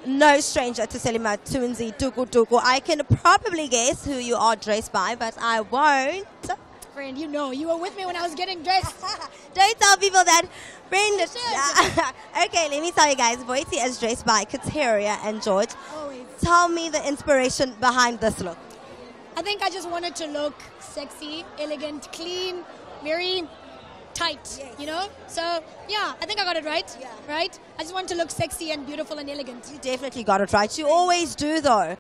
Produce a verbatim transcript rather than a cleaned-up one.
no stranger to Selimathunzi Tuku Tuku. I can probably guess who you are dressed by, but I won't. Friend, you know, you were with me when I was getting dressed. Don't tell people that. Friend, okay, let me tell you guys. Boiti is dressed by Kateria and George. Always. Tell me the inspiration behind this look. I think I just wanted to look sexy, elegant, clean, very tight, yes. You know? So, yeah, I think I got it right, yeah. Right? I just wanted to look sexy and beautiful and elegant. You definitely got it right. You always do, though.